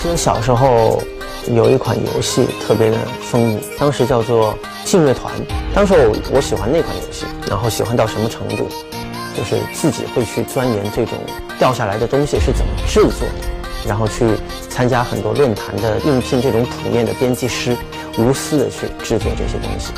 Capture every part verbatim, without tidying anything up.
记得小时候有一款游戏特别的风靡，当时叫做劲乐团。当时我我喜欢那款游戏，然后喜欢到什么程度，就是自己会去钻研这种掉下来的东西是怎么制作的，然后去参加很多论坛的应聘这种谱面的编辑师，无私的去制作这些东西。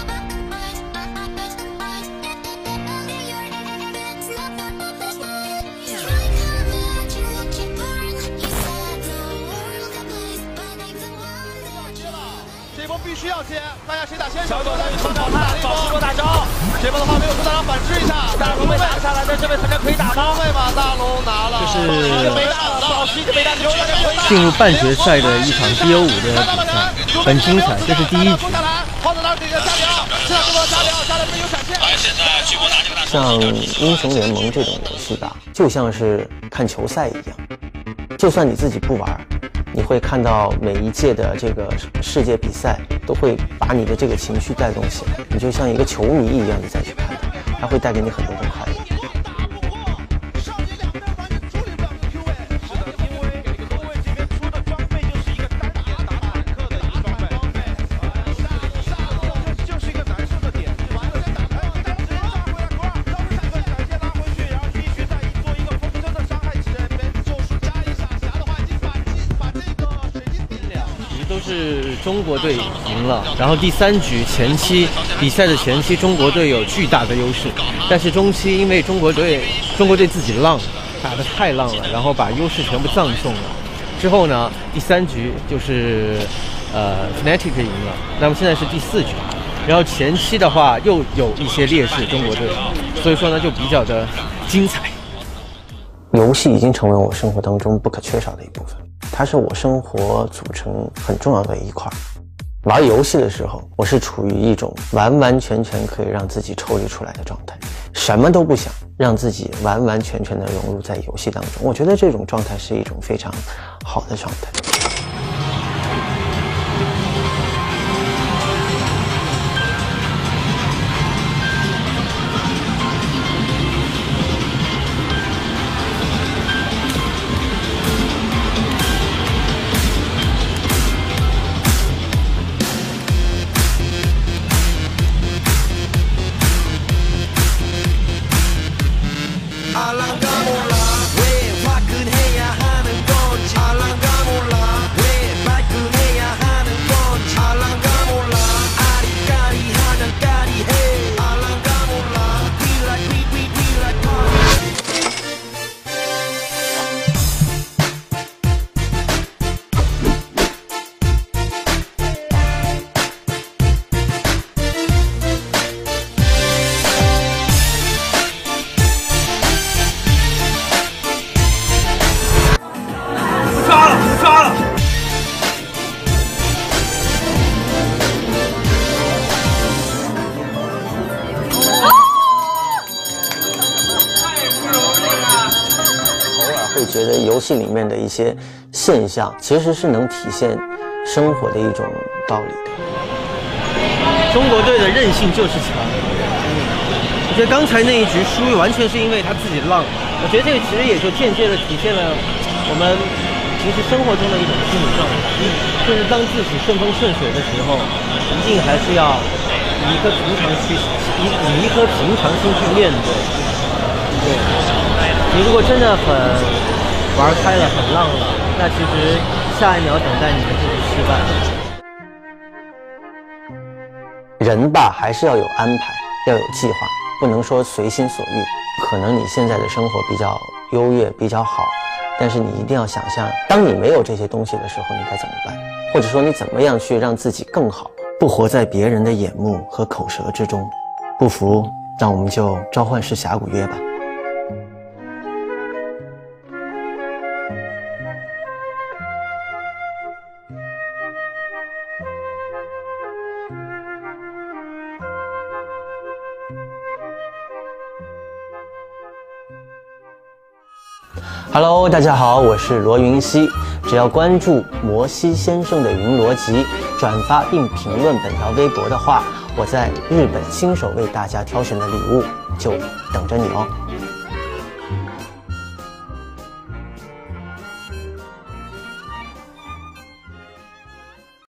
这波必须要接，大家谁打先？小狗在冲倒他，保持过大招。这波的话没有出大招，反制一下。大龙被打下来的这位参战可以打吗？被把大龙拿了， 这是没打到，一个没打到。 进入半决赛的一场 D O 五的比赛，很精彩。这是第一局。 黄子达给个加疗，这样这波加疗，加疗没有闪现。 像英雄联盟这种游戏吧，就像是看球赛一样，就算你自己不玩。你会看到每一届的这个世界比赛，都会把你的这个情绪带动起来，你就像一个球迷一样的再去看它，它会带给你很多的快乐。 都是中国队赢了，然后第三局前期比赛的前期，中国队有巨大的优势，但是中期因为中国队中国队自己浪打得太浪了，然后把优势全部葬送了。之后呢，第三局就是呃 Fnatic 赢了，那么现在是第四局，然后前期的话又有一些劣势中国队，所以说呢就比较的精彩。 游戏已经成为我生活当中不可缺少的一部分。它是我生活组成很重要的一块。玩游戏的时候，我是处于一种完完全全可以让自己抽离出来的状态，什么都不想，让自己完完全全的融入在游戏当中。我觉得这种状态是一种非常好的状态。会觉得游戏里面的一些现象其实是能体现生活的一种道理的。 中国队的韧性就是强。我觉得刚才那一局输完全是因为他自己浪。我觉得这个其实也就间接的体现了我们平时生活中的一种心理状态，就是当自己顺风顺水的时候，一定还是要以一颗平常去以以一颗平常心去面对。对，你如果真的很玩开了，很浪了，那其实下一秒等待你的就是失败。 人吧，还是要有安排，要有计划，不能说随心所欲。可能你现在的生活比较优越，比较好，但是你一定要想象，当你没有这些东西的时候，你该怎么办？或者说你怎么样去让自己更好，不活在别人的眼目和口舌之中。不服，让我们就召唤师峡谷约吧。Hello， 大家好，我是罗云熙。只要关注摩西先生的云逻辑，转发并评论本条微博的话，我在日本亲手为大家挑选的礼物就等着你哦。